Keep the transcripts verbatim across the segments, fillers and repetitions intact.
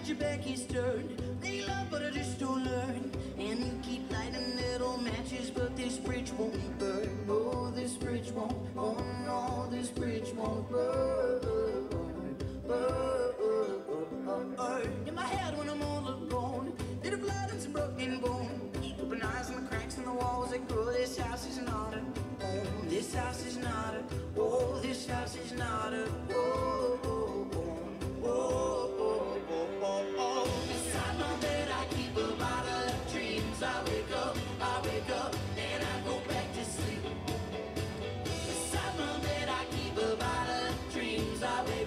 your back is turned. They love, but I just don't learn. And you keep lighting little matches, but this bridge won't burn. Oh, this bridge won't, oh no, this bridge won't burn. Burn, burn. In my head when I'm all alone, bit of blood and some broken bone. Keep open eyes on the cracks in the walls. Like, oh, this house is not a home. This house is not a, oh, this house is not a home. Oh, oh, oh, oh, oh. Beside my bed I keep a bottle of dreams. I wake up, I wake up, and I go back to sleep. Beside my bed I keep a bottle of dreams. I wake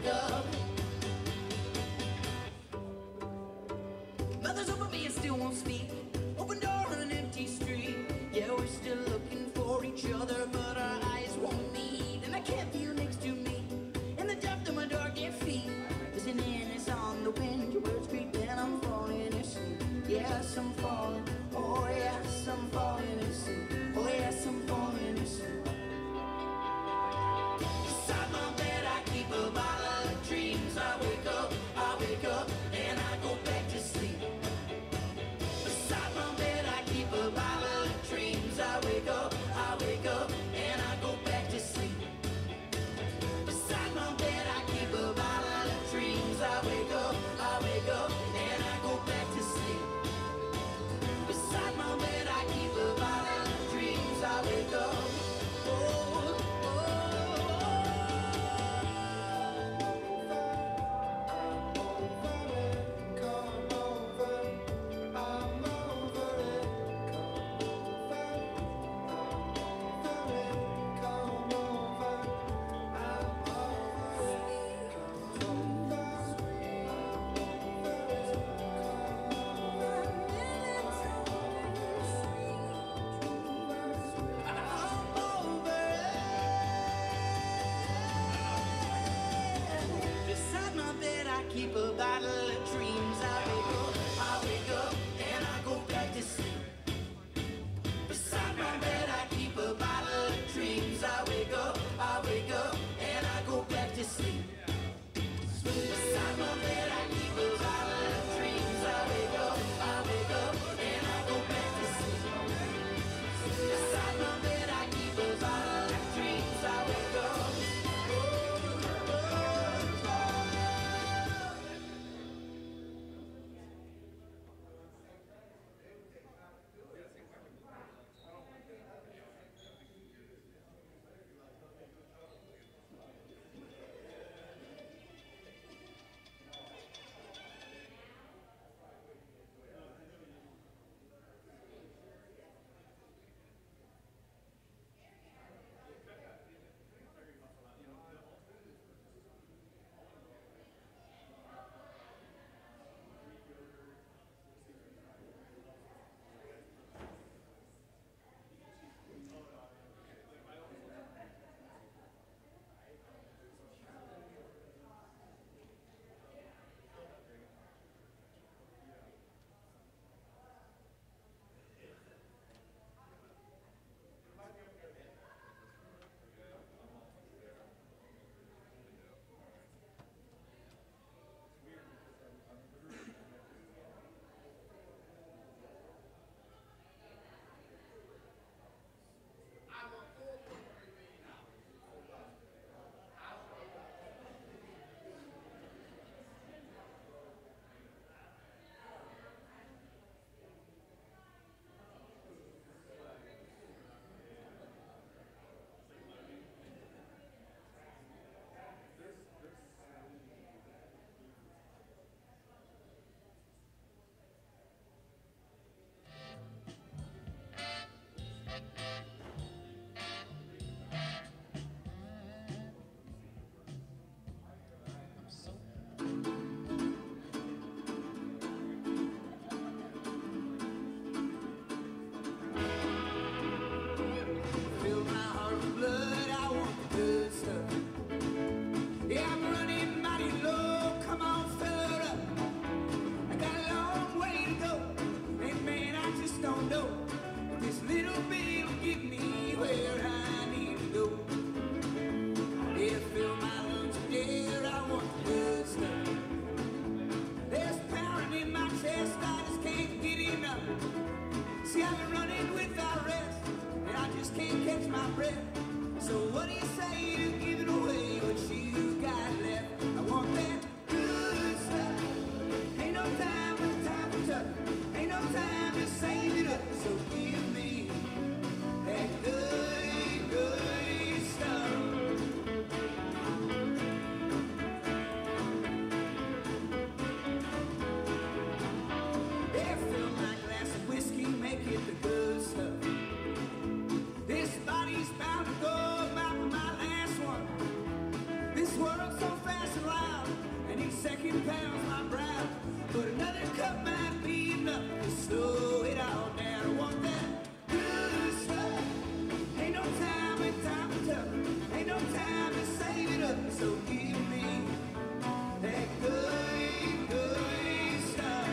second pounds my brow, but another cup might be enough to slow it all down. I want that good stuff. Ain't no time when times are tough. Ain't no time to save it up. So give me that good, good stuff.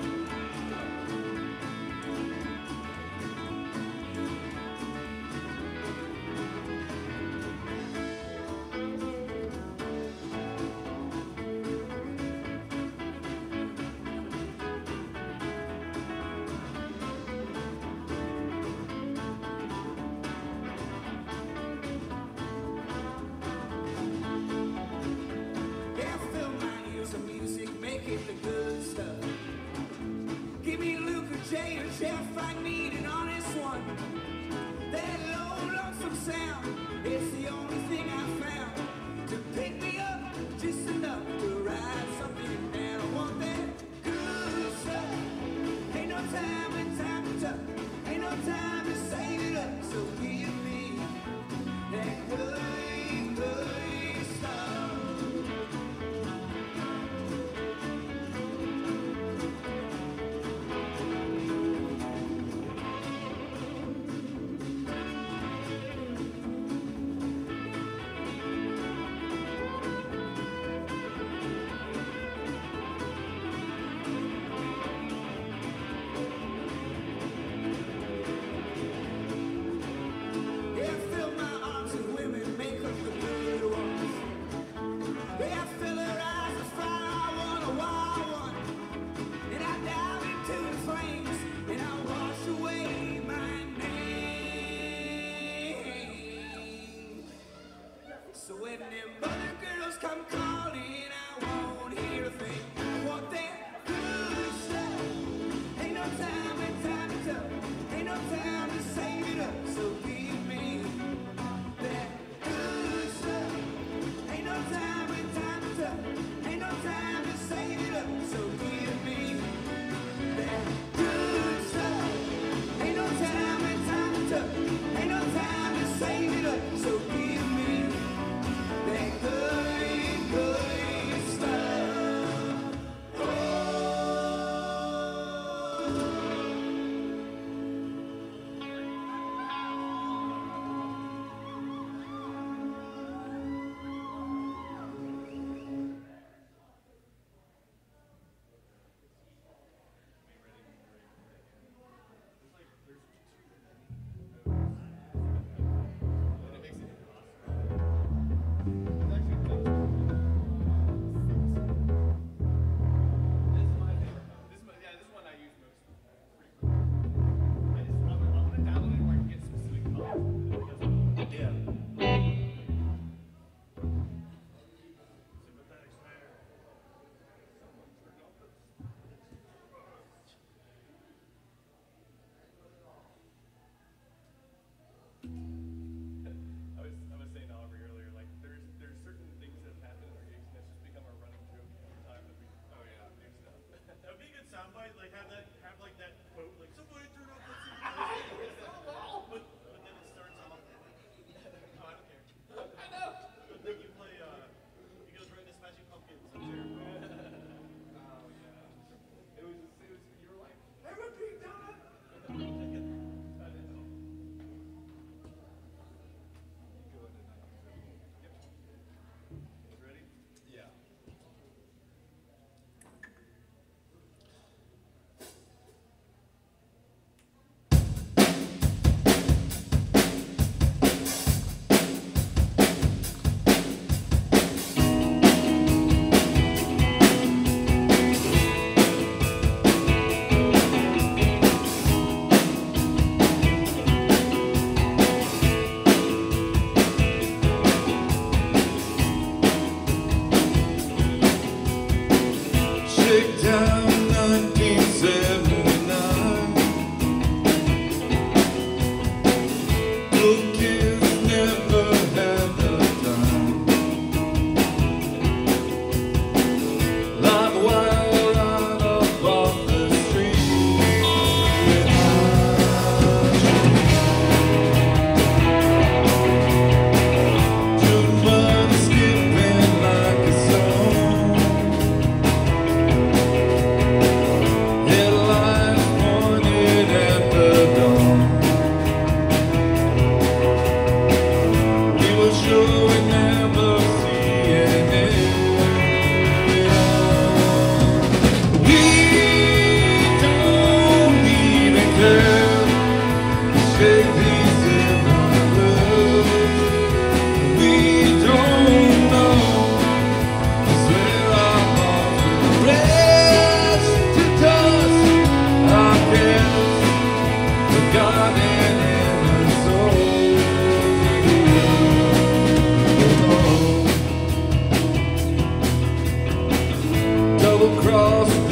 Jeff, I need an honest one. That low, lonesome sound, it's the only thing I found to pick me up just enough to ride something down. I want that good stuff. Ain't no time when times are tough. Ain't no time to save it up. So give me that good, good stuff.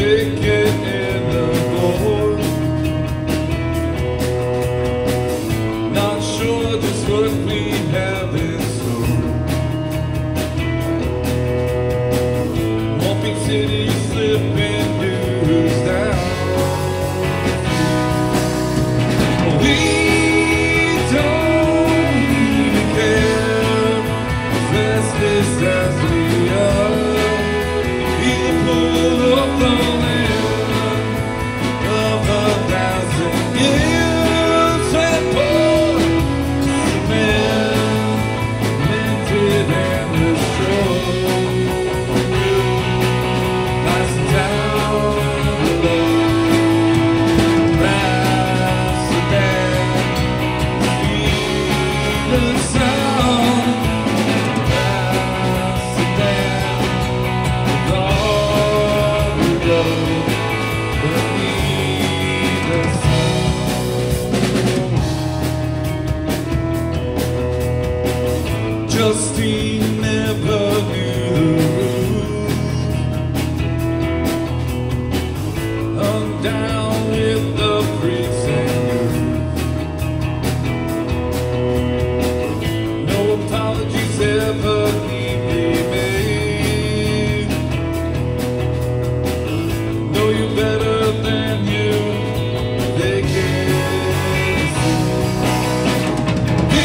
make it anymore. Not sure just what we have in store. Walking city slipping news down. We don't even care, restless as we are. Either pull up the land of a thousand years and pour cement, minted and destroyed. Nice town below, Amsterdam, speed and sound. Amsterdam, with all we go beneath the sun. Justine never knew the rules. Hung down with the freaks and grooves. No apologies ever need be made. Know you better than you, they can see. We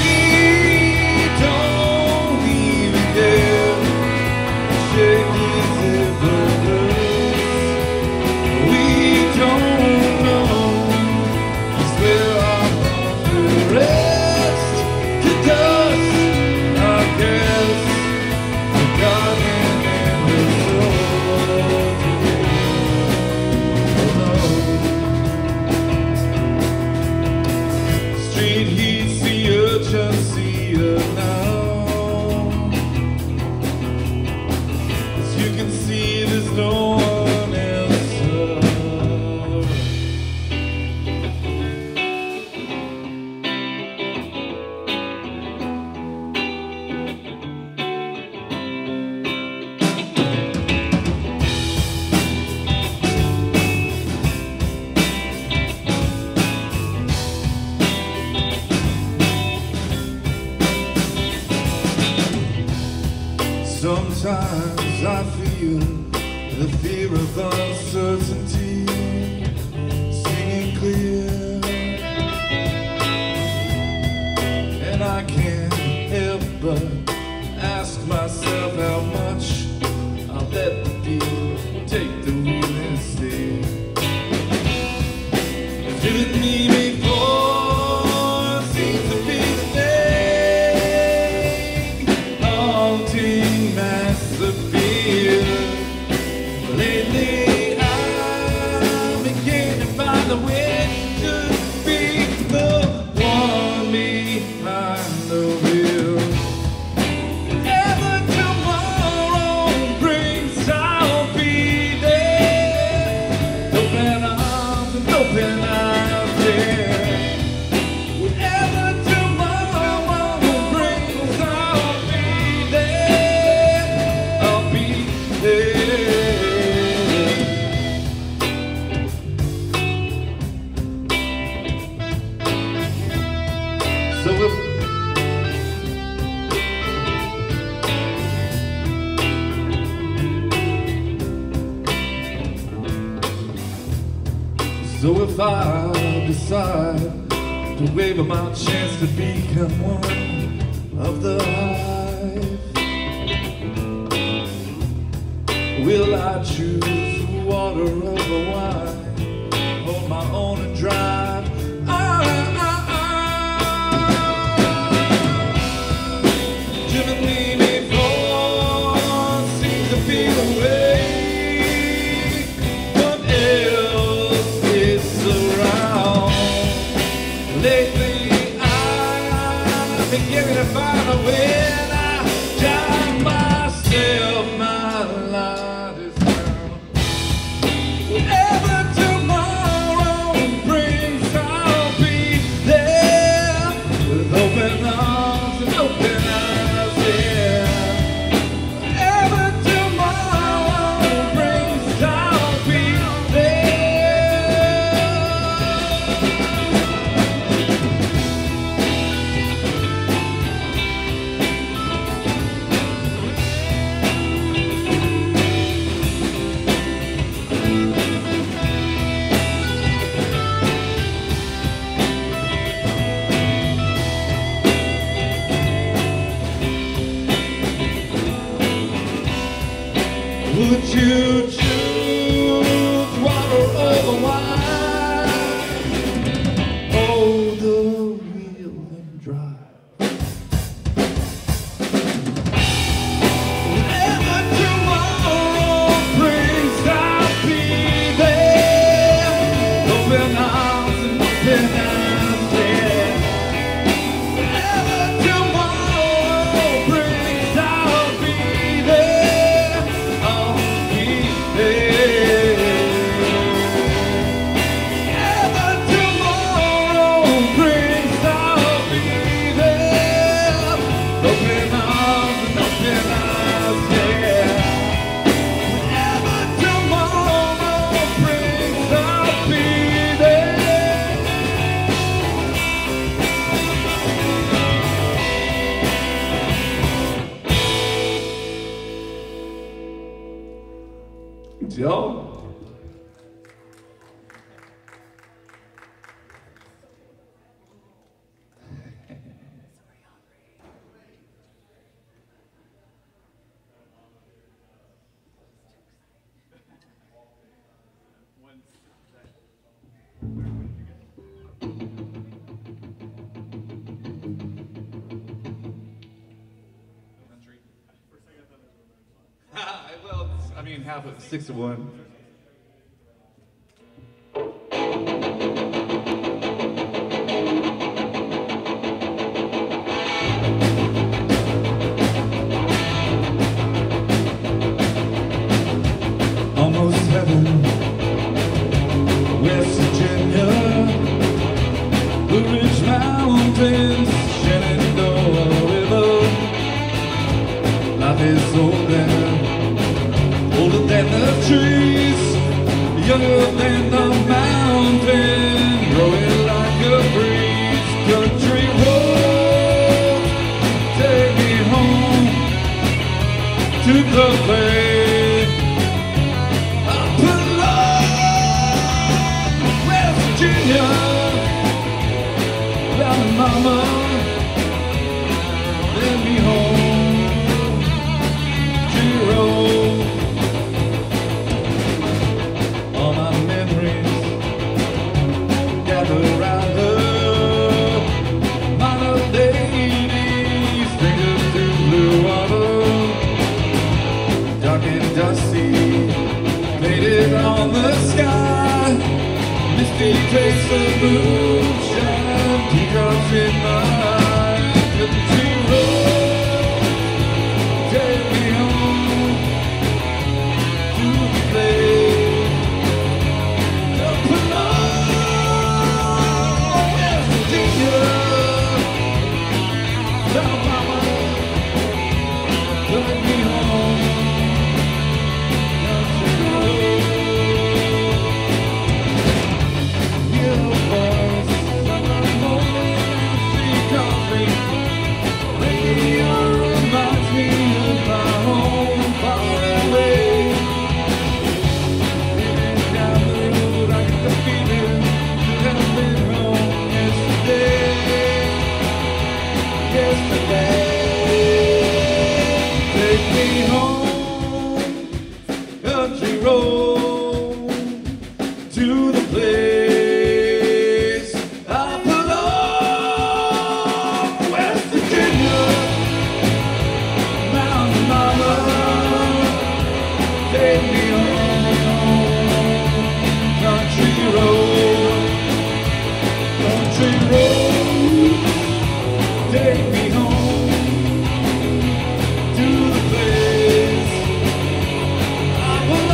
don't even care. Shake his evidence. We don't know just where our hearts will rest. To dust, I guess. The garden and the sword. Street heat, see urgency now. As you can see, there's no one else around. Sometimes I feel the fear of uncertainty singing clear, and I can't help but ask myself how much I'll let the fear take the wheel and steer. Did it me before? Seems to be the thing, haunting massive fear. Lately I'm beginning to find a way to be the one behind the wheel. Whatever tomorrow brings, I'll be there. Open arms and open eyes, yeah. Whatever tomorrow brings, I'll be there. I'll be there. So if So if I decide to waver my chance to become one of the hive, will I choose water over wine, hold my own and drive? Ah, ah, ah. Driven me before, seems to be the way. What else is around? Lately I've been beginning to find a way, and I drive myself, my light is down. Whatever tomorrow brings, Would you choose water over wine? Hold the wheel and drive. Whenever tomorrow brings, I'll be there. Open arms and open arms, yeah. Whenever tomorrow brings, I'll be there. I'll be there. Whenever tomorrow brings, I'll be there. Open arms and open arms, yeah. Whenever tomorrow brings, I'll be there. Y'all. Well, it's- I mean, half of six to one. Almost heaven, West Virginia, Blue Ridge Mountains, Shenandoah River. Life is older, older than the trees, younger than the mountain, growing like a breeze. Country road, take me home to the place I belong. West Virginia, down to mama, let me home to road. All my memories gather around her. Minor ladies, fingers to blue water. Dark and dusty, faded on the sky. Misty taste of moonshine, teardrops in my eyes. Country road, take me home to the place I belong. West Virginia, tell mama, take me home. Country road, hear the voice of the morning I see coffee. Radio reminds me of my home far away. Living down the road, I get the feeling you have been home yesterday. Yesterday, take me home, country road, to the place I belong. West Virginia, Mountain Mama, take me home. Country road, country road, take me home to the place I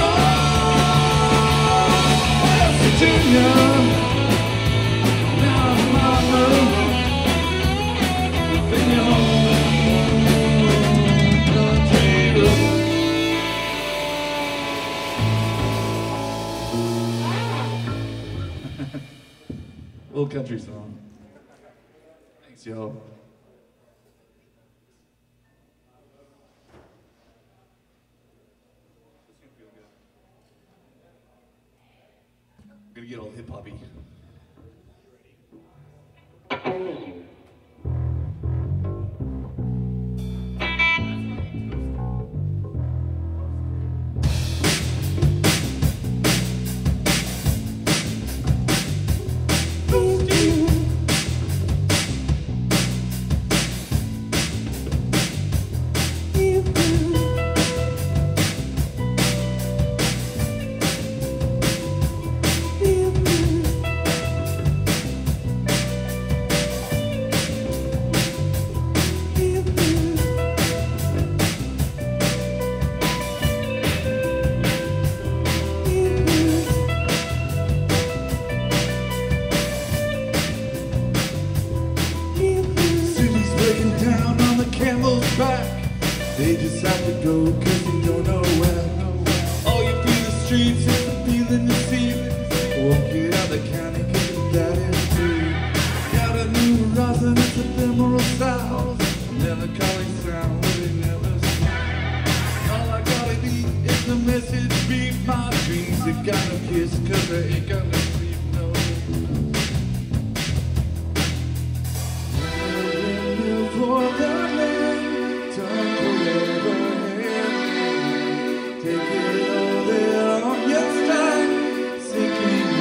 belong. West Virginia, Mountain Mama, take me home. Country road. Little country song. Thanks, y'all. I'm gonna get all hip hoppy. streets, it's the feeling you see. Won't get out the county, cause that is free. Got a new horizon, it's ephemeral style. Melancholy sound, but it never smiles. All I gotta be is the message, beat my dreams. They gotta kiss, cause they ain't gonna sleep, no. Live for the land, turn forever hand. Take it all there on your stride, sinking in.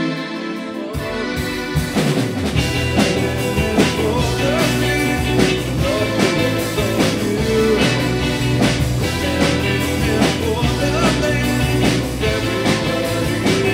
Live for the land, love forever you. Live for the land, everybody.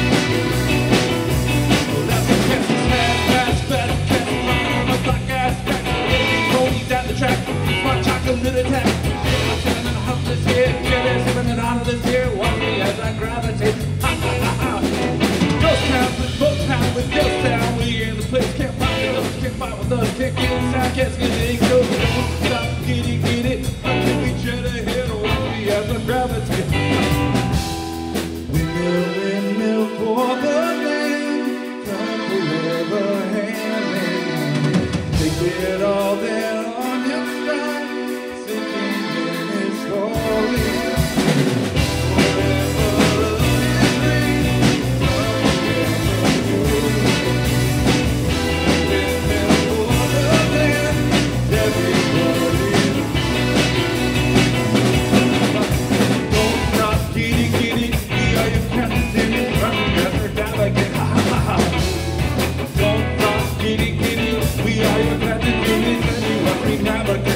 Oh, that's a catch, fast, fast, fast, catch, flying on a black ass back. Rolling down the track, my chocolate attack. I'm sitting in a house this year, jealous, running out of this year. Watch me as I gravitate. Ha ha ha ha. Ghost town with both town with ghost town. We in the place, can't fight with us, can't fight with us, can't get inside, can't get it, go, don't stop, get it, get it. Until we jet ahead, watch me as I gravitate. Windmill, windmill for the land, come forever hand in hand. Take it all there on your stride, sinking in its holy. Forever love is rain, love forever good. Windmill for the land, everybody. Don't stop, get it, get it. We are your captains in it, running after that again. Ha ha ha ha. Don't stop, get it, get it. We are your captains in it, and you are free now again.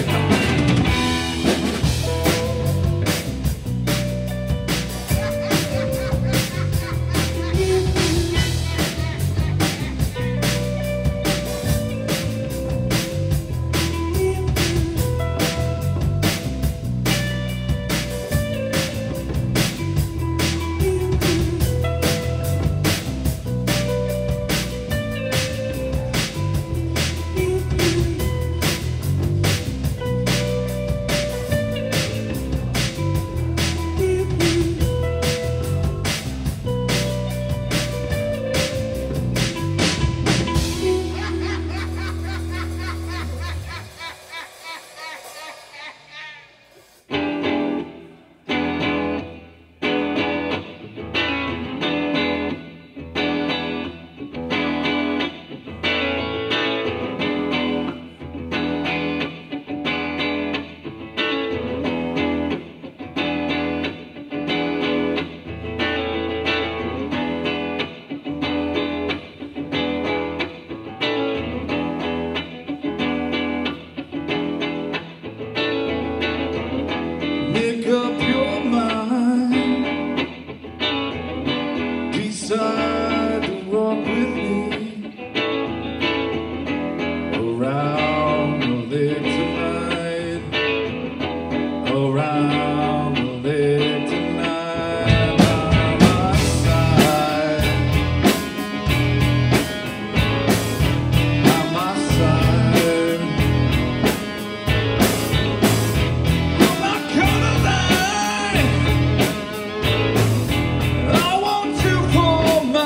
Make up your mind, decide to walk with me around the lake tonight, around the lake tonight, by my side, by my side. I'm not gonna lie, I want you for mine.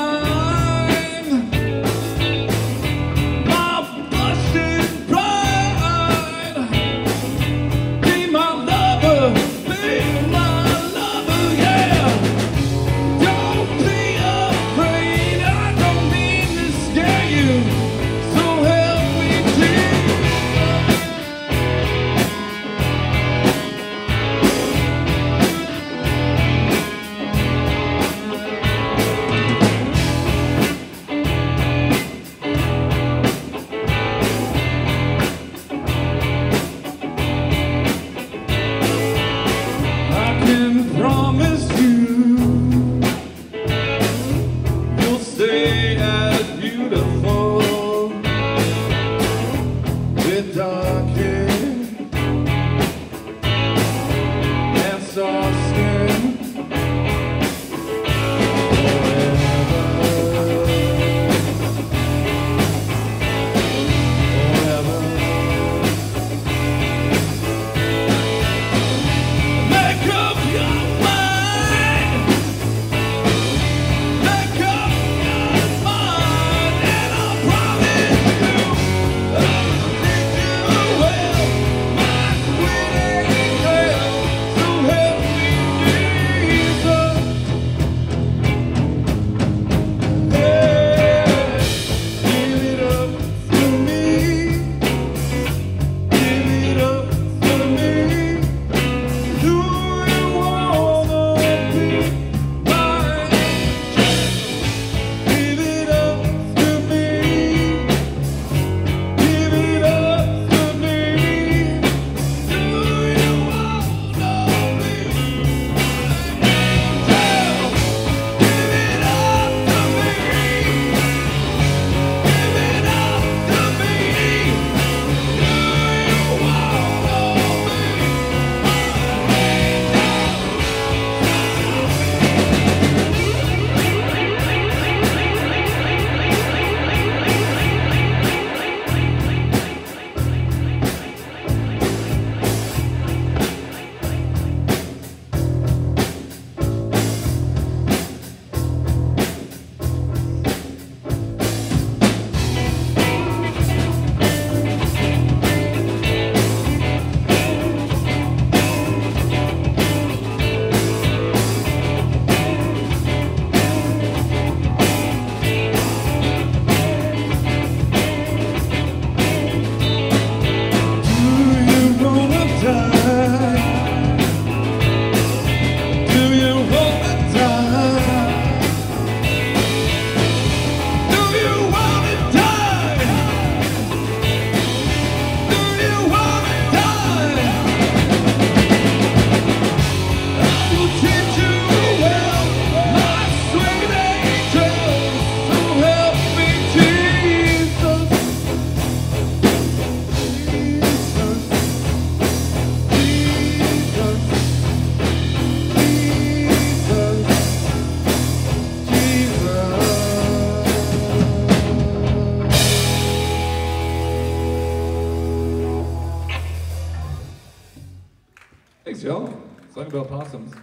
about possums.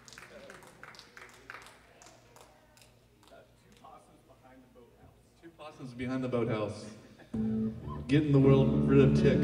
Two possums behind the boathouse. Getting the world rid of ticks.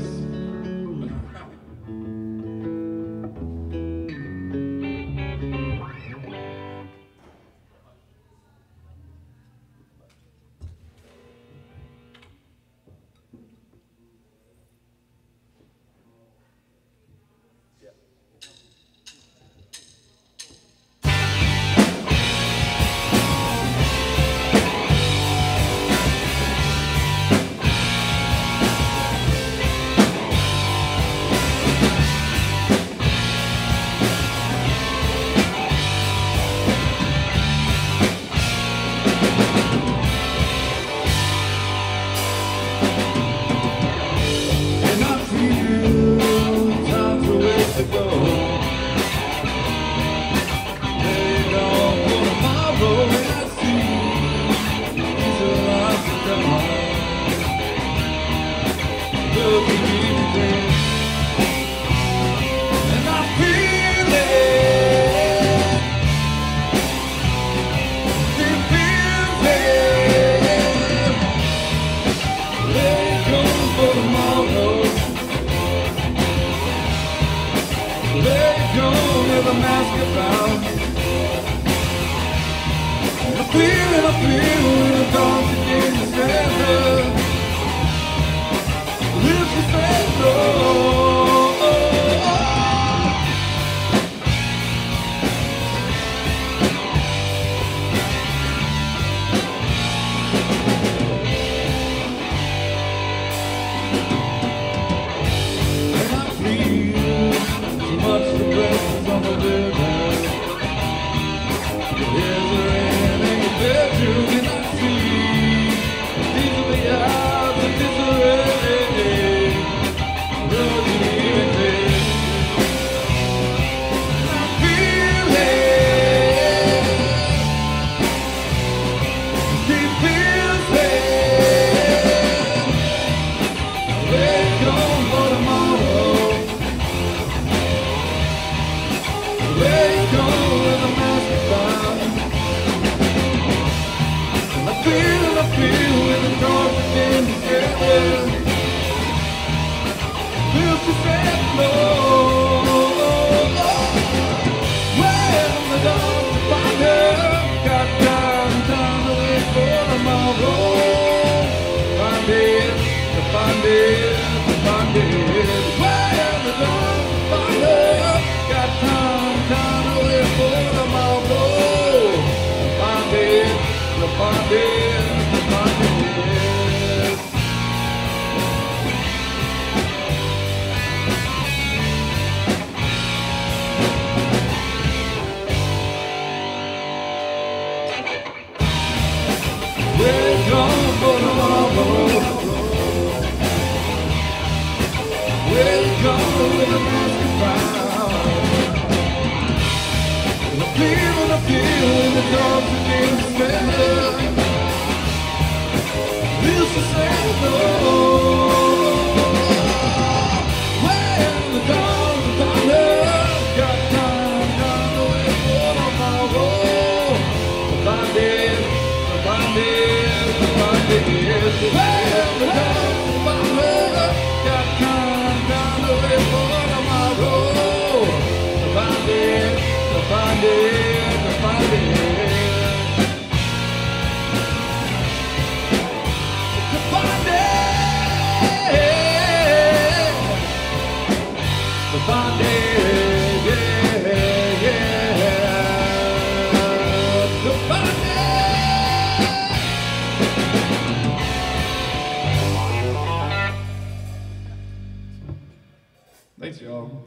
Thanks, y'all.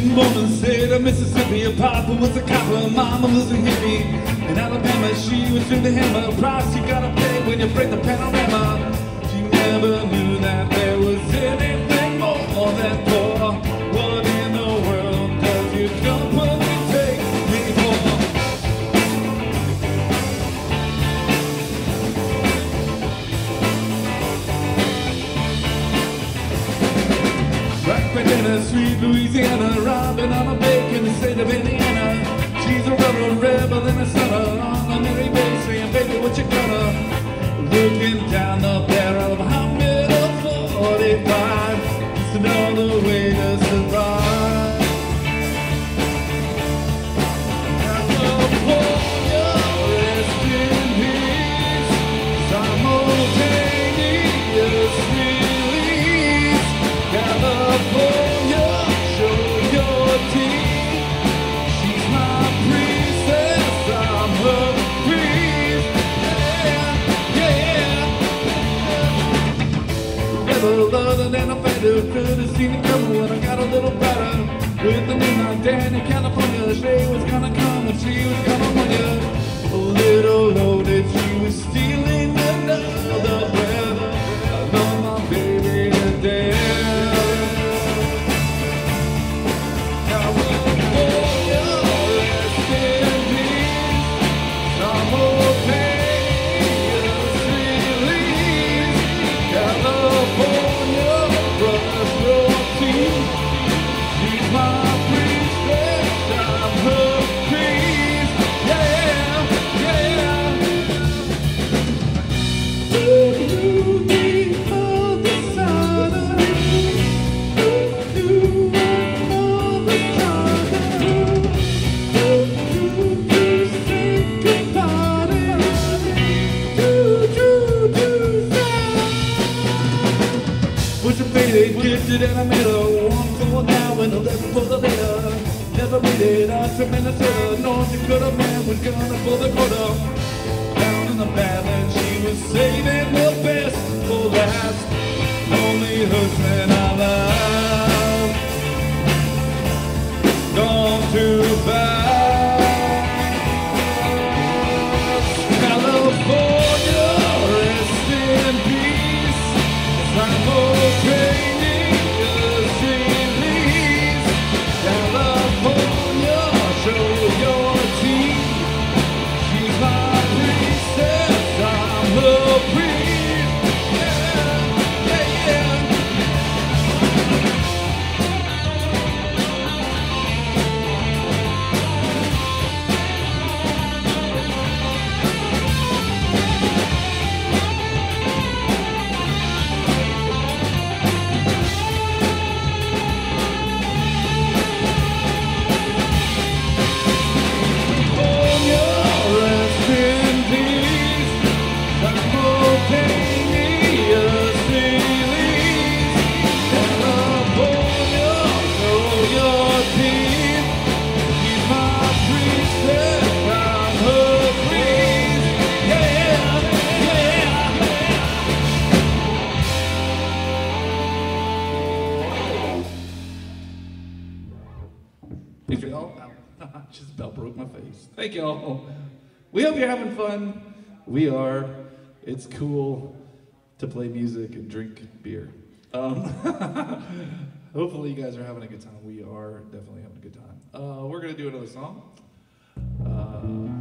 Born in the state of Mississippi, her papa was a cop, her mama was a hippie. In Alabama, she was through the hammer. Price you gotta pay when you break the panorama. She never knew that there was anything more than poor. What in the world does your company take me for? Right back in the sweet Louisiana, robbing on a bake in the state of Indiana. She's a rebel, rebel in the summer, on the Mary Bay, saying, baby, what you gonna? Looking down the barrel of a Hummer forty-five, just another way to survive. California, rest in peace, simultaneous release. California, show your teeth. She's my princess, I'm her priest. Yeah, yeah. Rebel other than a fighter, could have seen it coming when I got a little better. With the name like Dani, California, she was gonna come and she was gonna win ya. A little loaded, she was stealing another breath. I love my baby to death. California, rest in peace, simultaneous release. California, brush your teeth. She's my princess, I'm her priest. Yeah, yeah. Do you need other side? Do you want other side? Do you think about it? Do you do that? Was a faded, gifted, and I made her one for now and eleven for the later. Never made it out to Minnesota. North Dakota man was gonna pull the quota. Down in the Badlands, she was saving the best for last. Only husband I love, gone too fast. California, rest in peace. Simultaneous release. California, show your teeth. She's my princess, I'm her priest. Yeah, yeah, yeah. California, rest in peace. Simultaneous release. California, show your teeth. She's my princess, I'm her priest. Yeah, yeah. Thank you all. Just about broke my face. Thank you all. We hope you're having fun. We are. It's cool to play music and drink beer. Um, hopefully you guys are having a good time. We are definitely having a good time. Uh, we're gonna do another song. Uh,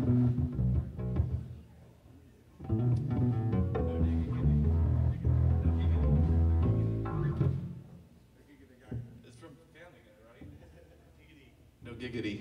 it's from Family Guy, right? No Giggity.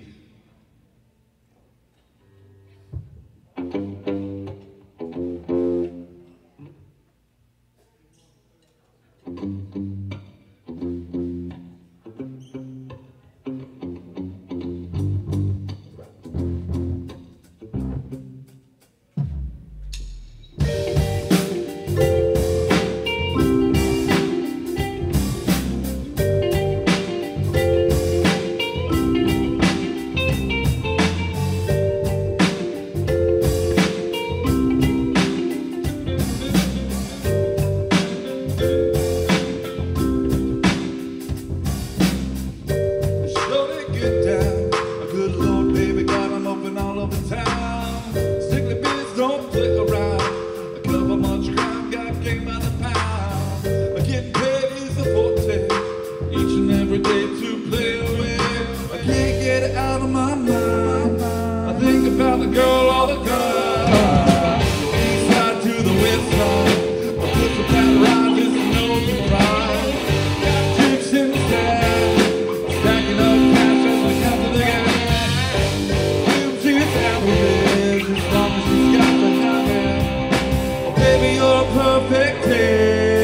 each and every day to play away. I can't get it out of my mind. I think about the girl all the time. East side to the west side, I put the pattern around just to know you right. Got chicks in the stack, stacking up cash as we come to the gas. Give to its averages as long as she's got the habit. Oh, baby, you're a perfect ten.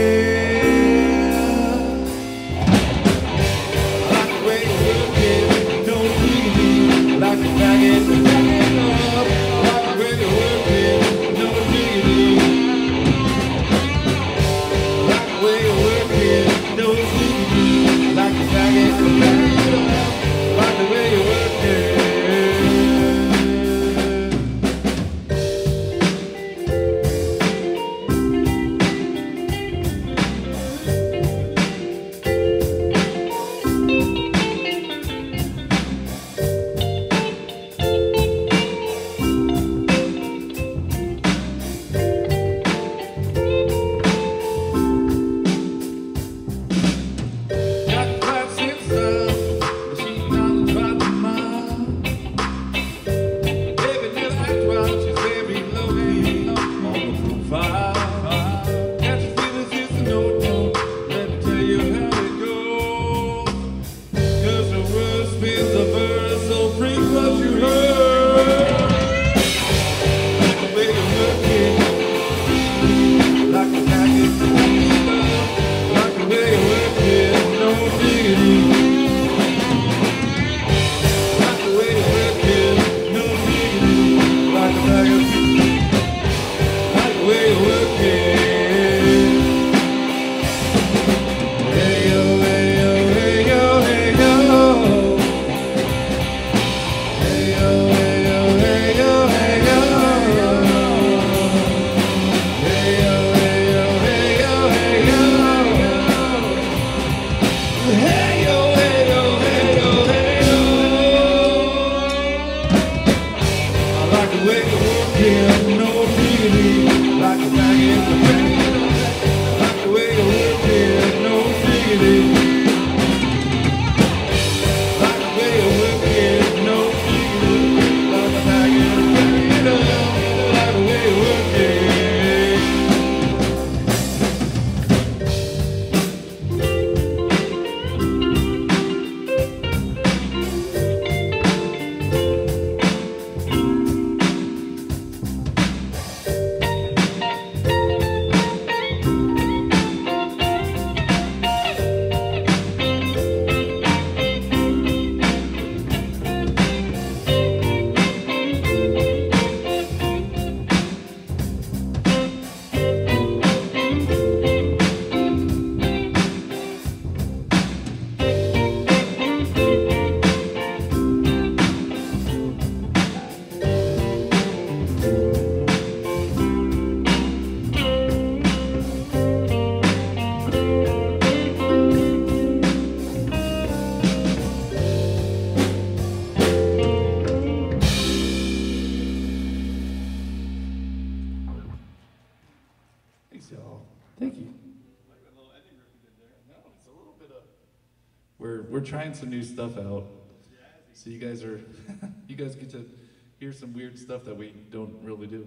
We're trying some new stuff out, so you guys are, you guys get to hear some weird stuff that we don't really do.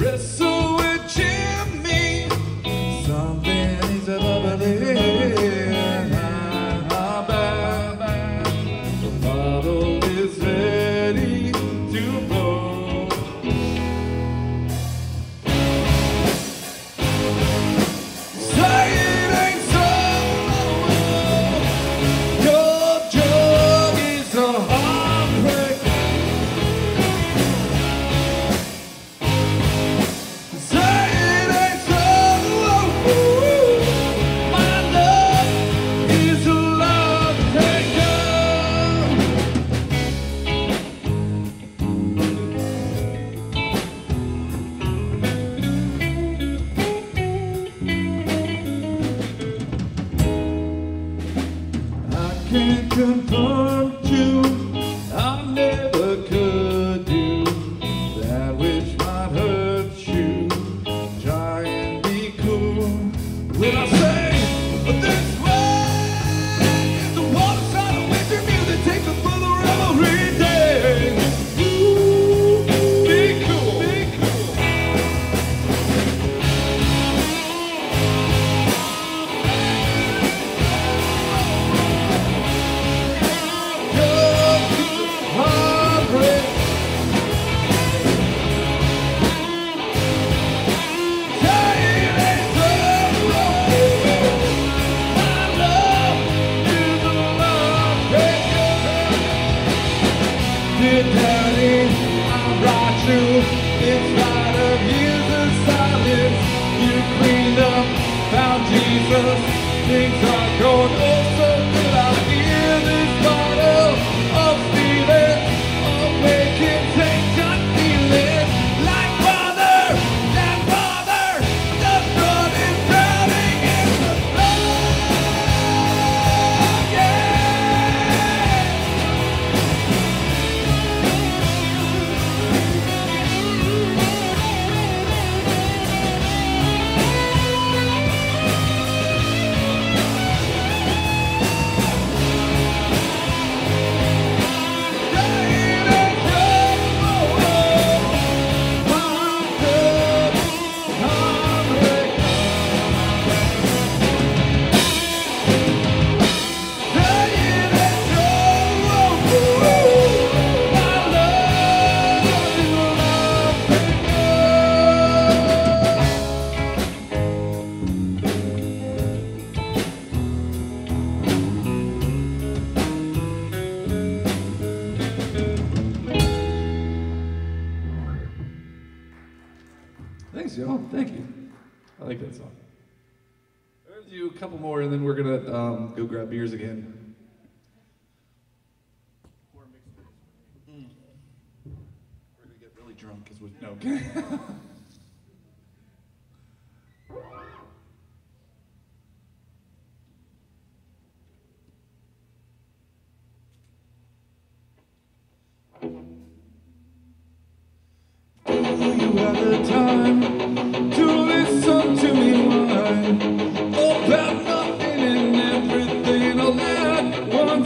wrestle with Jimmy. Something is bubbling. The bottle is ready to blow. Say it ain't so. Your drug is a heartbreak. Say it ain't so. My love is a love taker. I can't confront you, I never could do that which might hurt you. Try and be cool. Will I say this way? The water side of winter music takes a fuller every day. Ooh, be cool, be cool. Heartbreak. Say it ain't so. My love is a love taker. Dear Daddy, I brought you in spite of years of silence. You cleaned up, found Jesus. Things are going oh so good. I hear this bottle of feeling, of making things I'm feeling like father, like father. The blood is drowning in the blood. Yeah. Thanks, y'all. Thank you. I like that song. We're gonna do a couple more, and then we're gonna um, go grab beers again. Mm. We're gonna get really drunk because we no. Okay. Do you have the time to listen to me whine about nothing and everything all at once?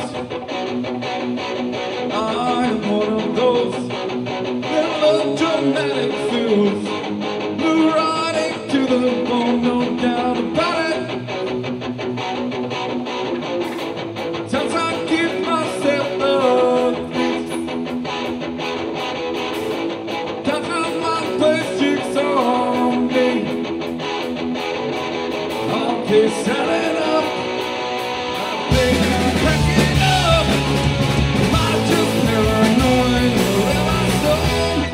I'm one of those melodramatic fools, neurotic to the bone, no doubt about it. Times I give myself the okay, selling up. I think I'm cracking up. Am I just paranoid or am I stoned?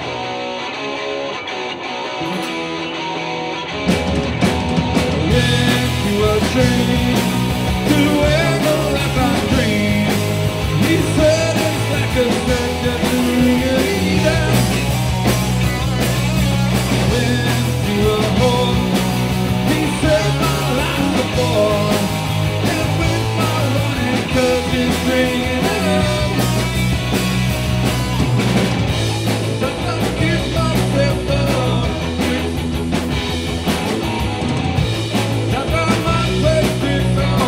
Into a dream, to where as I dream. He said it's like a second down. Into a hole. He said my life's a bore, and with my running curtains ringing out, just to give myself the That's how my place is on.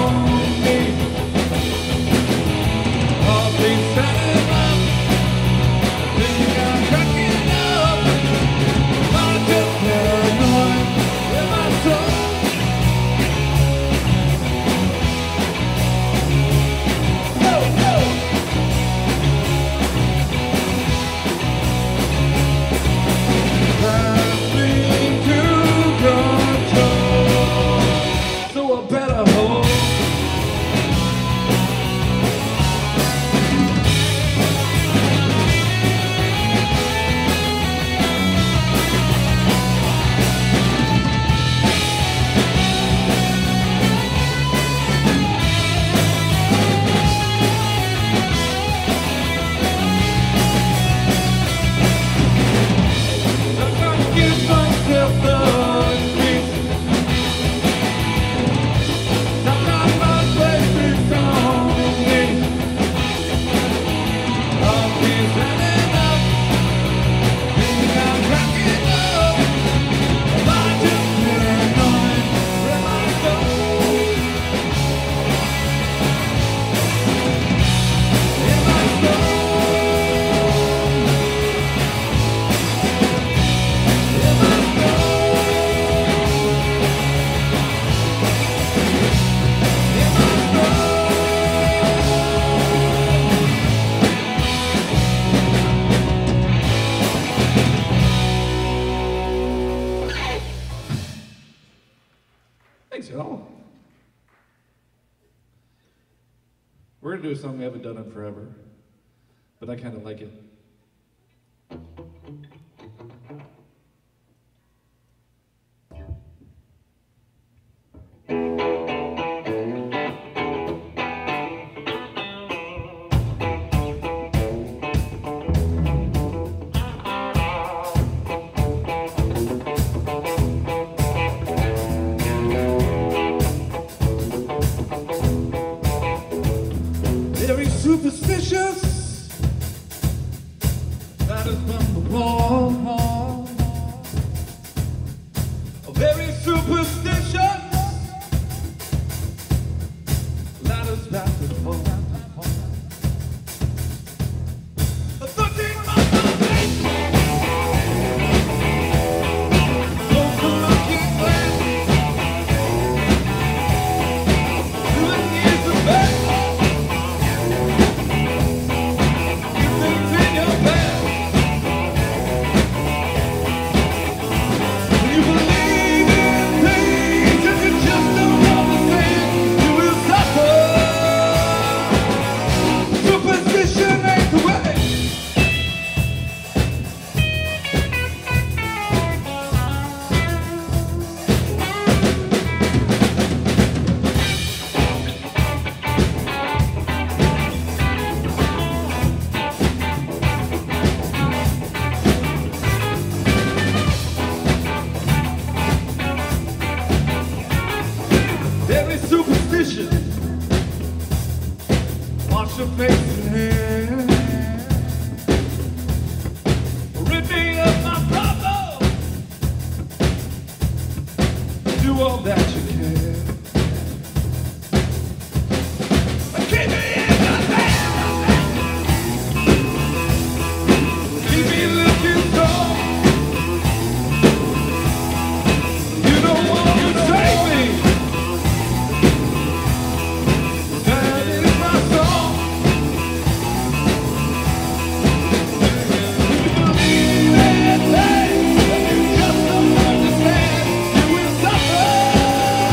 Thanks, y'all. We're gonna do a song we haven't done in forever, but I kind of like it. Very superstitious, that is from the wall. Very superstitious, that is back and forth. A thirteen month old baby, don't come looking back. Doing years of back. You believe in things and you just don't understand. You will suffer. Superstition ain't the way. Very superstition. Wash your face and hair. Rid me of my problem. Do all that you can. Keep me in the bed. Keep me looking strong. You don't want to save me. That is my song. You believe in things that you just don't understand. You will suffer.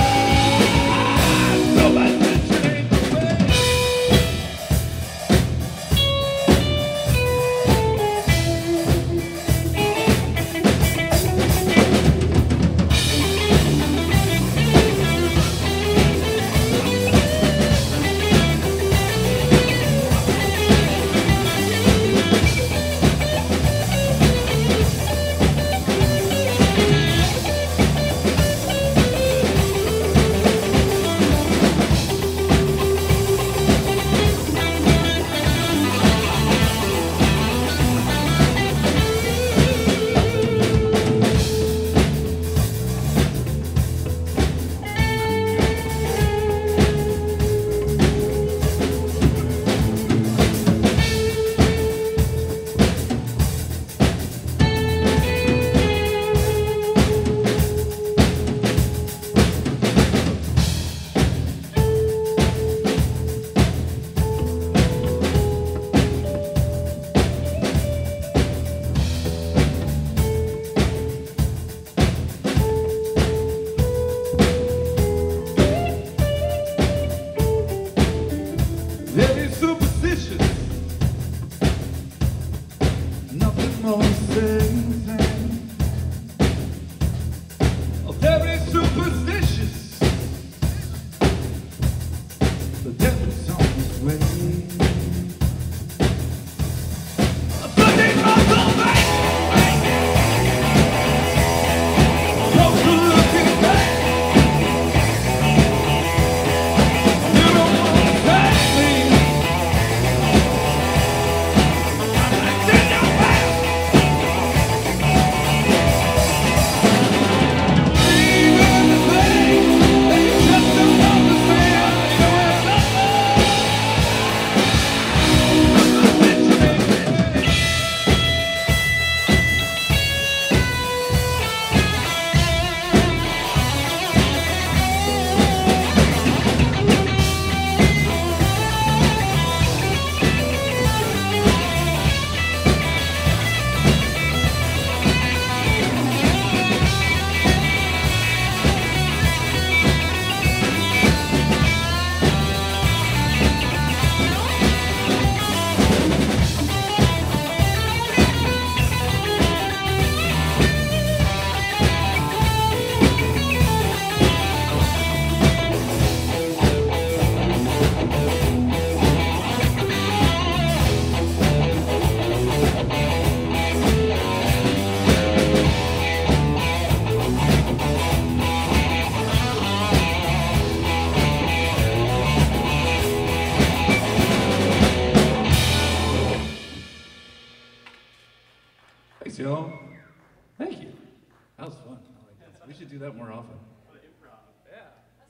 That was fun. I like that. We should do that more often. Yeah.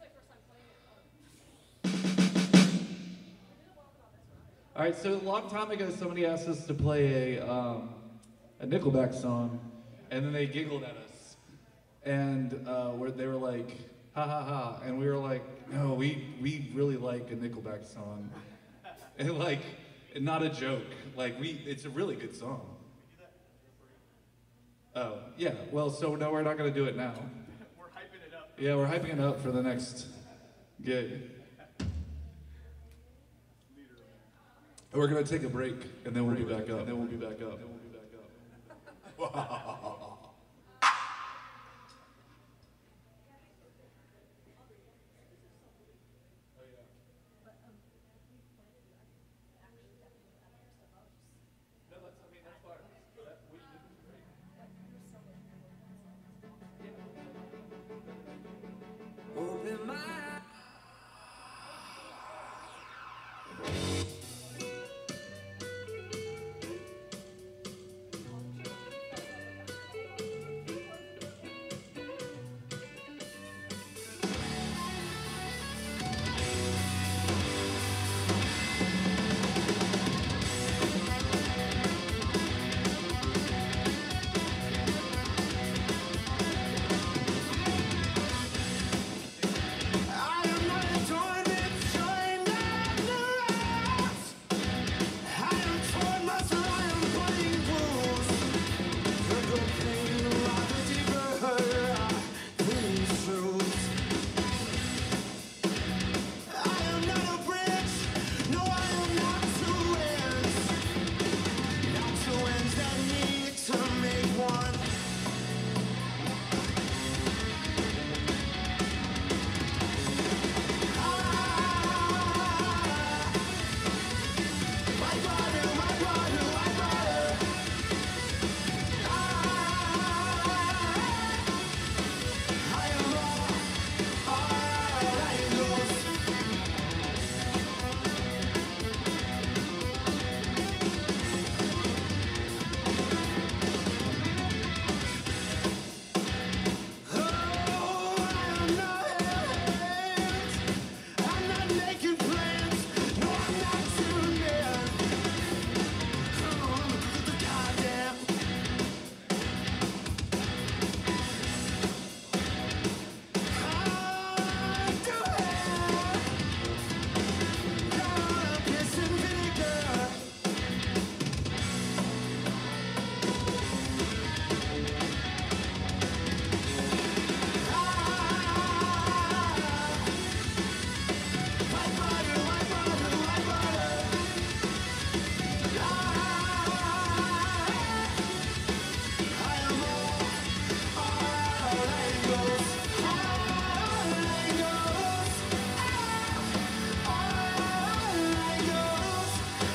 All right, so a long time ago, somebody asked us to play a um, a Nickleback song, and then they giggled at us, and uh, where they were like, "Ha ha ha," and we were like, "No, we we really like a Nickleback song," and like, not a joke. Like we, it's a really good song. Oh yeah, well, so no, we're not gonna do it now. We're hyping it up. Yeah, we're hyping it up for the next gig. We're gonna take a break, and then we'll be back up. And then we'll be back up. And then we'll be back up. Open my eyes. I am not a toy that's trying down the roads. I am torn muscle, I am playing blues. The good pain, a lot of deeper hurt, these truths. I am not a bridge, no, I am not two ends. Not two ends that need to make one. My brother, my brother, my brother. I am all, all I lose. Oh, I am not hands. I'm not making plans. No, I'm not tuned in. Oh, goddamn. I'm too bad. Got a piss and vinegar. My brother, my brother, my brother. I am all, all I goes, all I goes, all I goes,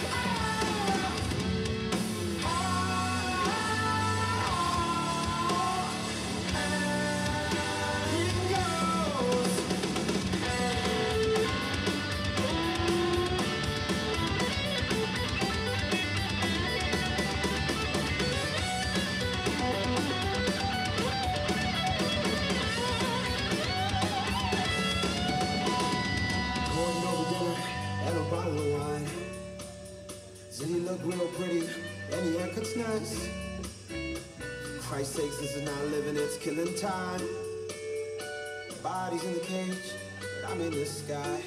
Going over dinner and a bottle of wine. So you look real pretty and your haircut's nice. Christ's sakes, this is not living, it's killing time. Body's in the cage, but I'm in the sky.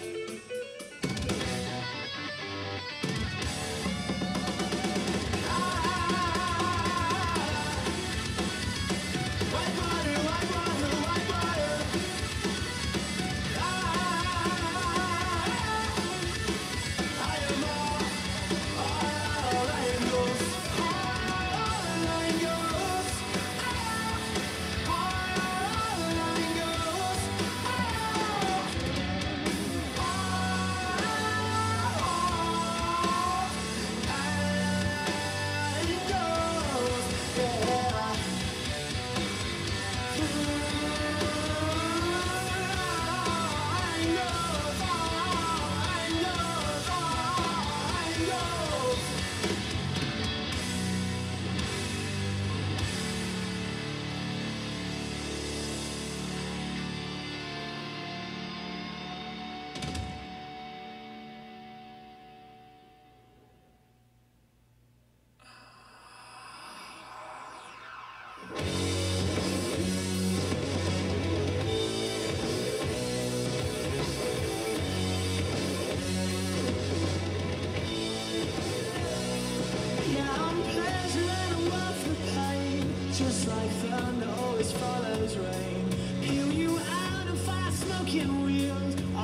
My brother, my brother, my brother. I am all, all I goes, all I goes, all I goes, all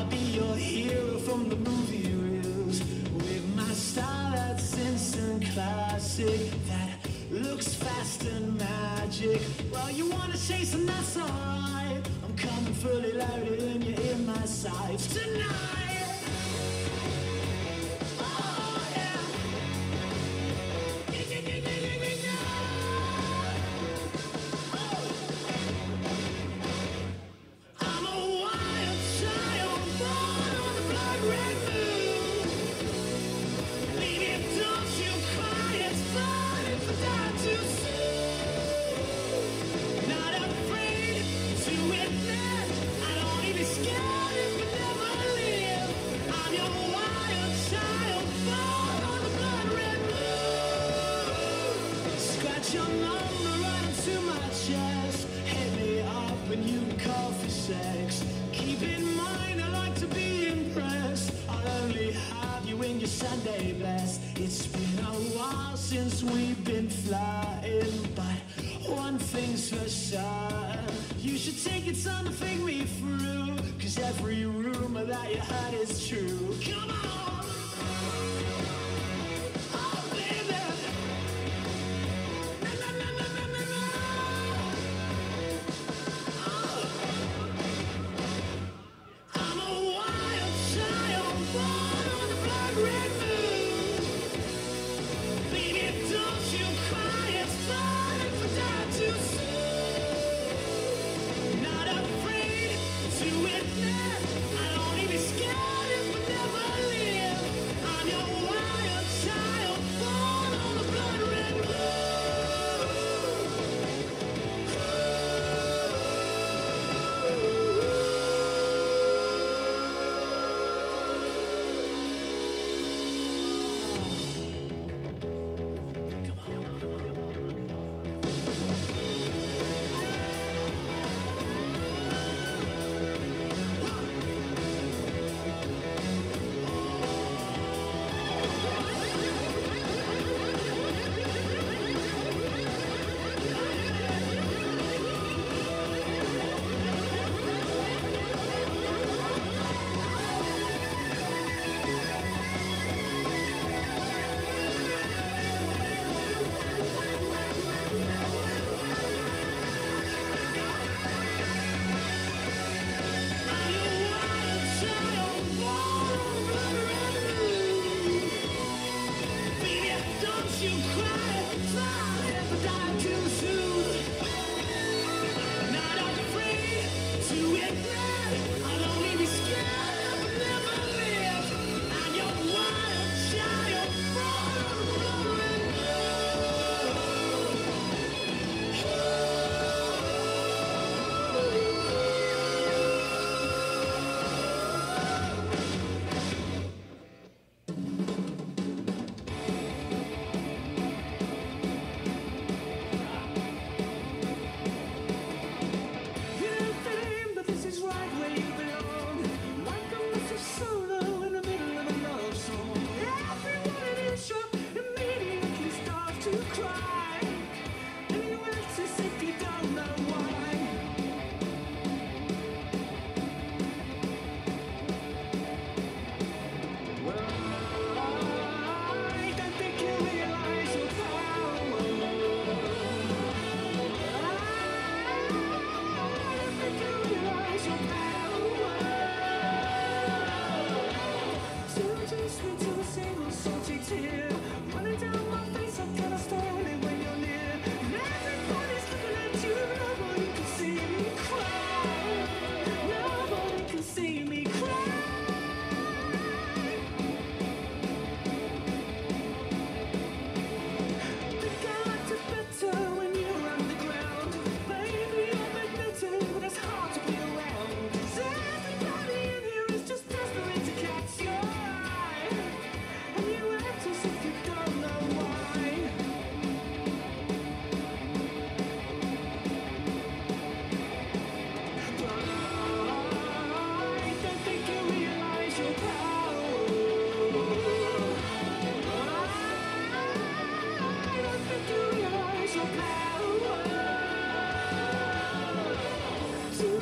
I'll be your hero from the movie reels, with my style that's instant classic, that looks fast and magic. Well, you wanna chase and that's alright. I'm coming fully loaded and you're in my sights tonight. Oh yeah. Yeah, yeah, yeah, yeah, yeah, yeah, yeah. Oh. I'm a wild child born on the blood red moon. Baby, don't you cry, it's fun if I die too soon. Not afraid to admit I'd only be scared if I never live. I'm your wild child born on the blood red moon. Scratch your number right into my chest. Hit me up when you call for sex. Keep in mind I like to be impressed. I'll only have you in your Sunday best. It's been a while since we've been flying, but one thing's for certain, you should take your time to think me through, cause every rumor that you heard is true. Come on! Oh baby! Na, na, na, na, na, na, na. Oh. I'm a wild child born on the blood red moon. Baby, don't you cry, it's fun if I die too soon. Not afraid to admit I'd only be scared if I never live. I'm your wild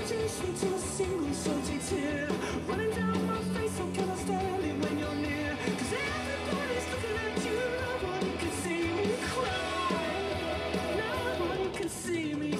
chase me to a single salty tear running down my face. How can I stand it when you're near? 'Cause everybody's looking at you. Nobody can see me cry. Nobody can see me.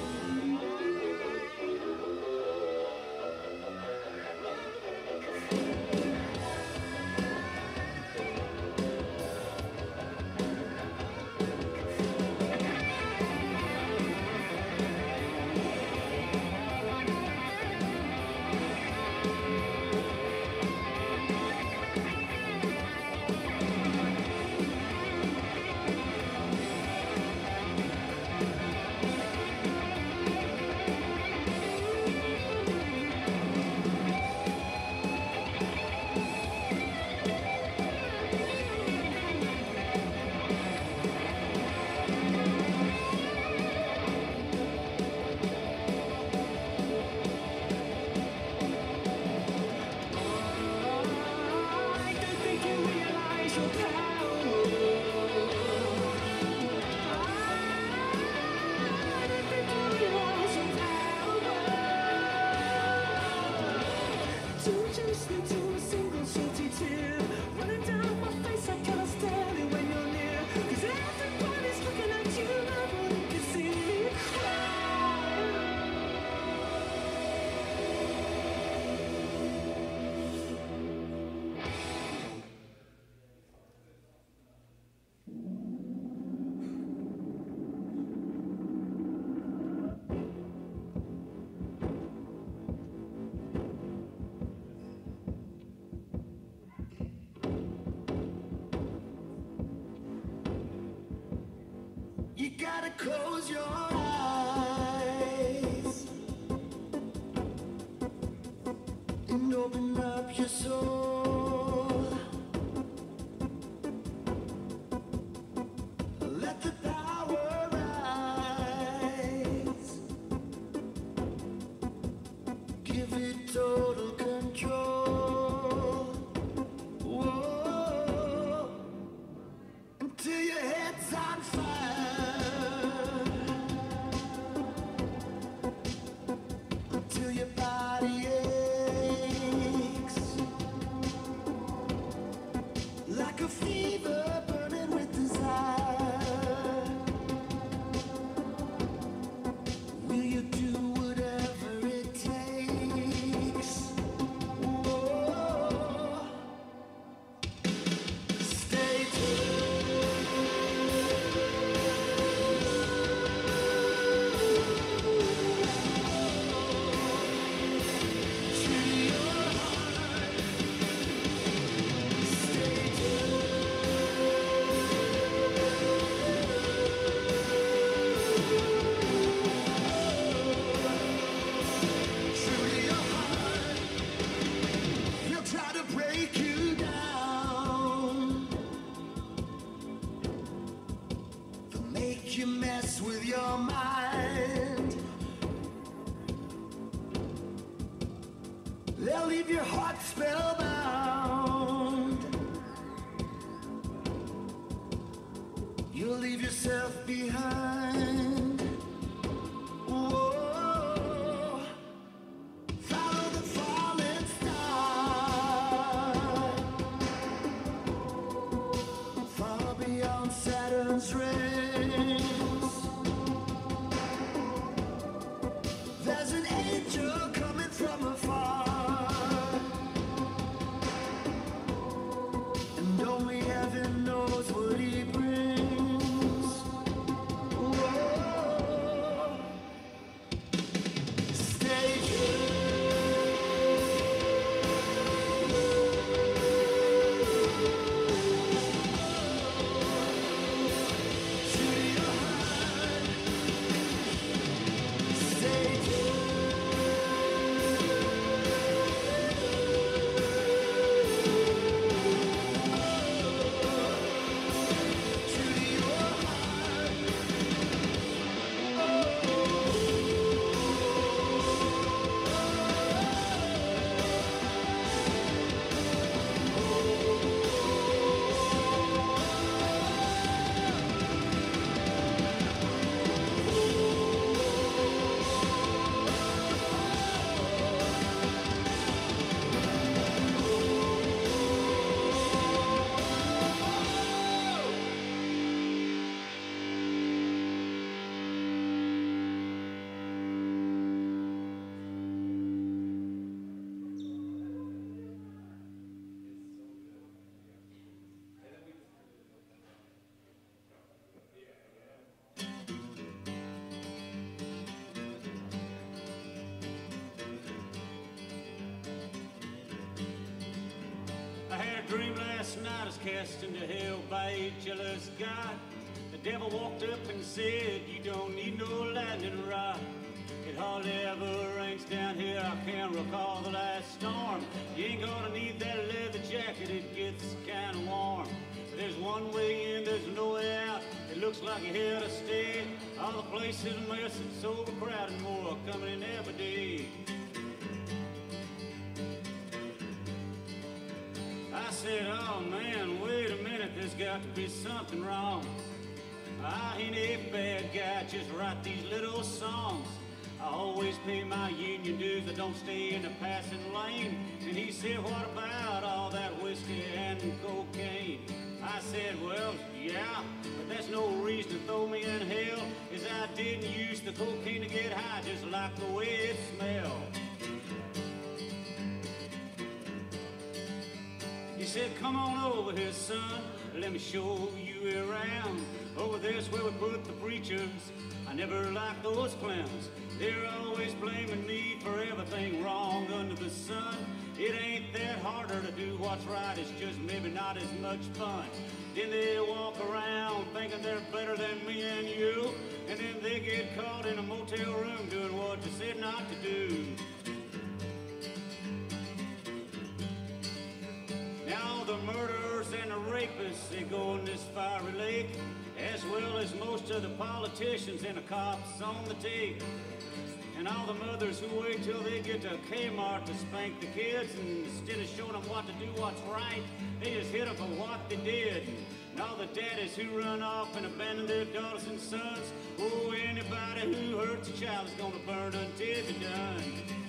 You gotta close your eyes and open up your soul. Let the power rise. Give it total control. Whoa. Until your head's on fire. They'll leave your heart spellbound. You'll leave yourself behind. Whoa. Follow the falling star, far beyond Saturn's rings. There's an angel coming from afar. Only heaven knows what he brings. Whoa. had a dream last night, I was cast into hell by a jealous God. The devil walked up and said, you don't need no lightning rod. It hardly ever rains down here, I can't recall the last storm. You ain't gonna need that leather jacket, it gets kinda warm. There's one way in, there's no way out. It looks like you're here to stay. All the places a mess, it's overcrowded, more are coming in every day. I said, oh man, wait a minute, there's got to be something wrong. I ain't a bad guy, just write these little songs. I always pay my union dues, I don't stay in the passing lane. And he said, what about all that whiskey and cocaine? I said, well, yeah, but that's no reason to throw me in hell, as I didn't use the cocaine to get high, just like the way it smelled. He said, come on over here, son, let me show you around. Over there's where we put the preachers. I never liked those clowns. They're always blaming me for everything wrong under the sun. It ain't that harder to do what's right, it's just maybe not as much fun. Then they walk around thinking they're better than me and you, and then they get caught in a motel room doing what they said not to do. Now the murderers and the rapists, they go in this fiery lake, as well as most of the politicians and the cops on the take. And all the mothers who wait till they get to Kmart to spank the kids, and instead of showing them what to do, what's right, they just hit them for what they did. And all the daddies who run off and abandon their daughters and sons, oh, anybody who hurts a child is gonna burn until they're done.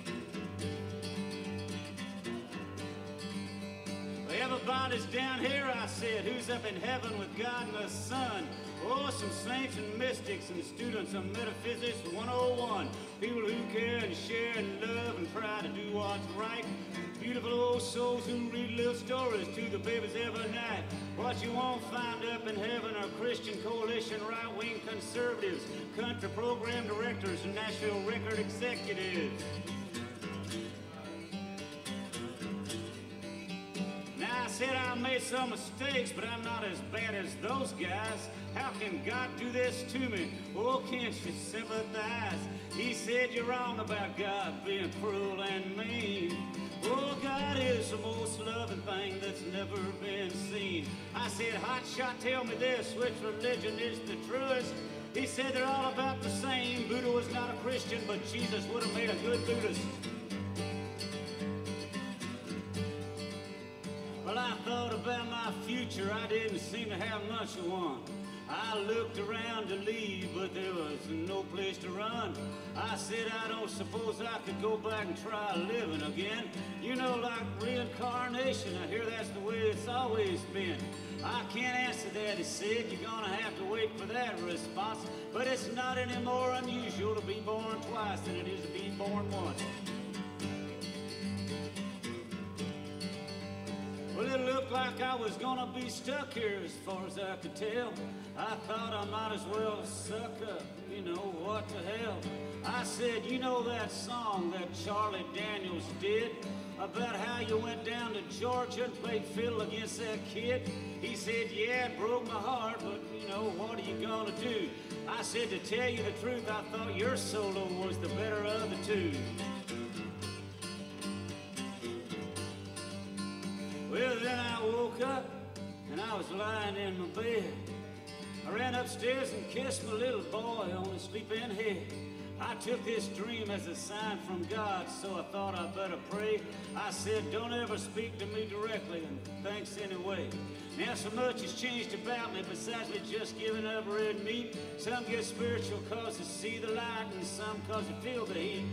Well, everybody's down here, I said, who's up in heaven with God and the Son? Oh, some saints and mystics and students of metaphysics one oh one. People who care and share and love and try to do what's right. Beautiful old souls who read little stories to the babies every night. What you won't find up in heaven are Christian coalition, right-wing conservatives, country program directors, and national record executives. Now, I said I made some mistakes, but I'm not as bad as those guys. How can God do this to me? Oh, can't you sympathize? He said you're wrong about God being cruel and mean. Oh, God is the most loving thing that's never been seen. I said, hot shot, tell me this, which religion is the truest? He said they're all about the same. Buddha was not a Christian, but Jesus would have made a good Buddhist. Well, I thought about my future, I didn't seem to have much of one. I looked around to leave, but there was no place to run. I said, I don't suppose I could go back and try living again. You know, like reincarnation, I hear that's the way it's always been. I can't answer that, he said, you're gonna have to wait for that response. But it's not any more unusual to be born twice than it is to be born once. Well, it looked like I was gonna be stuck here as far as I could tell. I thought I might as well suck up, you know, what the hell. I said, you know that song that Charlie Daniels did about how you went down to Georgia and played fiddle against that kid? He said, yeah, it broke my heart, but, you know, what are you gonna do? I said, to tell you the truth, I thought your solo was the better of the two. Well, then I woke up, and I was lying in my bed. I ran upstairs and kissed my little boy on his sleeping head. I took this dream as a sign from God, so I thought I'd better pray. I said, don't ever speak to me directly, and thanks anyway. Now so much has changed about me, besides me just giving up red meat. Some get spiritual cause they see the light, and some cause they feel the heat.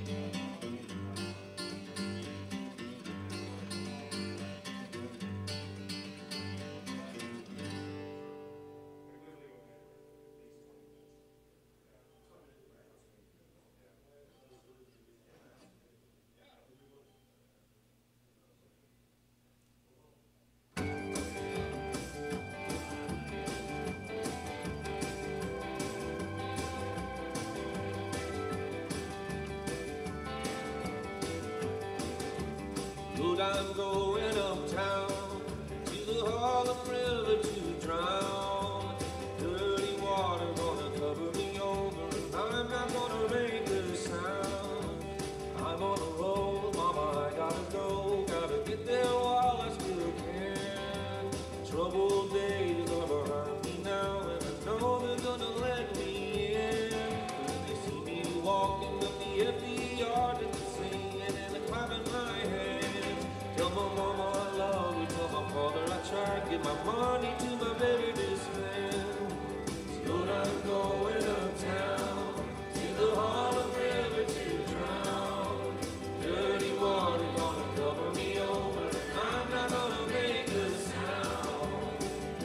I'm going uptown the Harlem River to drown. Dirty water gonna cover me over, and I'm not gonna make a sound. I'm on a roll, mama, I gotta go. Gotta get there while I still can. Troubled days are behind me now, and I know they're gonna let me in. When they see me walking up the empty yard and they're singing and they're clapping my hands. Tell my mama I love her, tell my father I tried to get my money to my very best friend. So I'm going uptown to the Harlem River to drown. Dirty water gonna cover me over, I'm not gonna make a sound.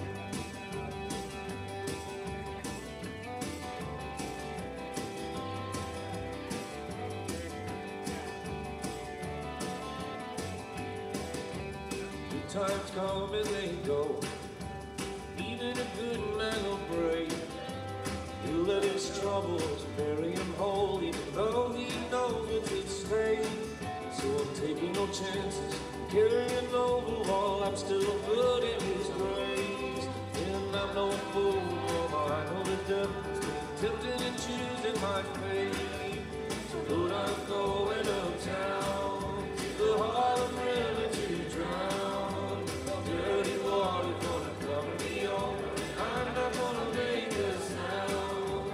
Good times come and they go, even a good man will break. He'll let his troubles bury him whole, even though he knows what's at stake. So I'm taking no chances, carrying over while I'm still good in his grace. And I'm no fool, mama, I know the difference between tempting and choosing my fate. So Lord, I'm going uptown to the Harlem River to drown. Dirty water gonna cover me over, I'm not gonna make a sound.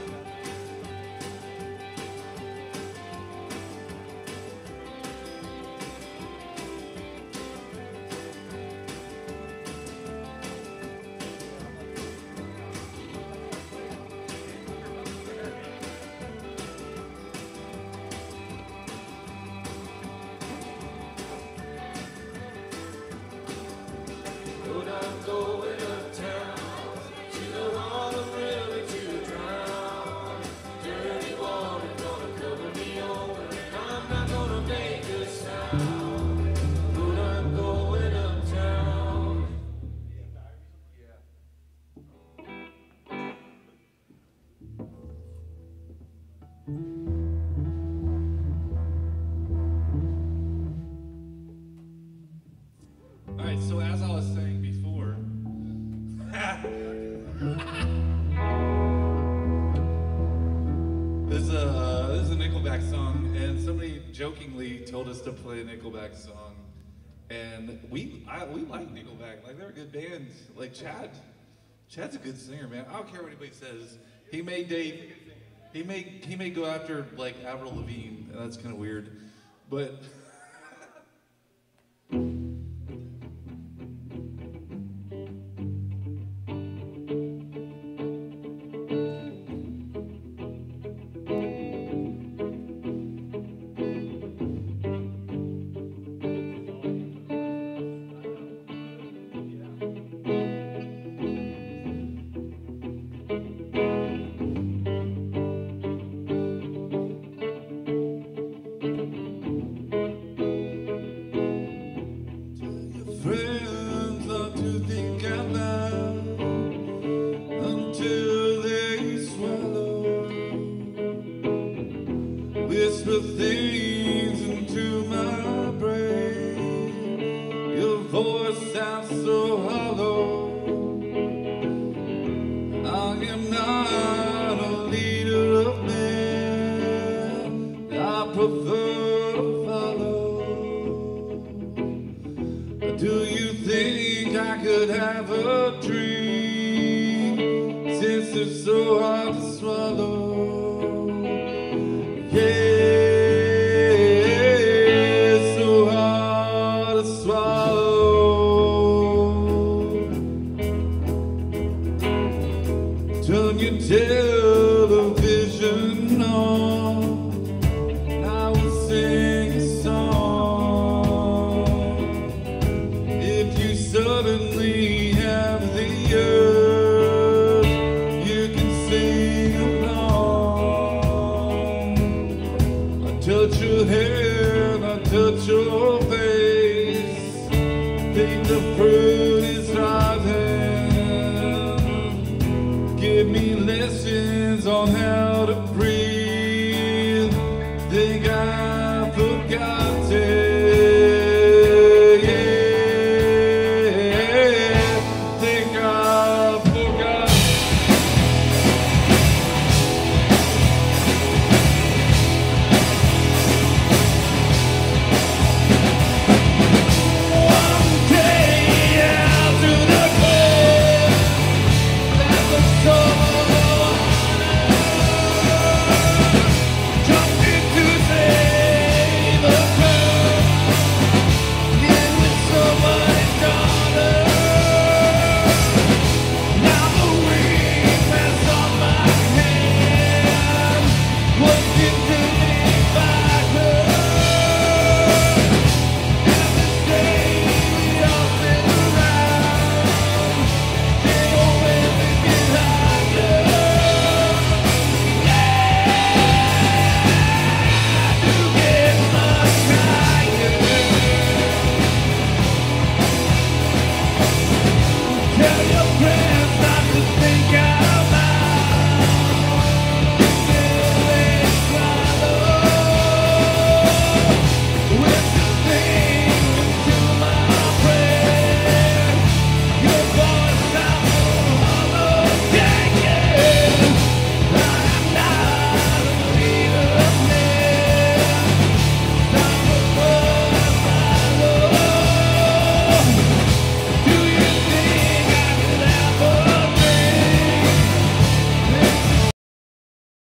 Lord, I'm going uptown to the Harlem River to drown. Dirty water gonna cover me over, I'm not gonna make a sound. Lord, I'm going uptown. All right, so as I was saying before, this is a this is a Nickleback song, and somebody jokingly told us to play a Nickleback song, and we I, we like Nickleback, like they're a good band. Like Chad, Chad's a good singer, man. I don't care what anybody says. He may date, he may he may go after like Avril Lavigne, and that's kind of weird, but. Friends are to think out loud until they swallow. Whisper things into my brain. Your voice sounds so hollow. I am not a leader of men. I prefer to follow. Do you think I could have a dream since it's so hard to swallow? Yeah, it's so hard to swallow. Turn your television on, and I will sing a song. If you suddenly have the urge, you can sing along. I touch your hair and I touch your face. Think the fruit is rising. Give me lessons on how to breathe. Think I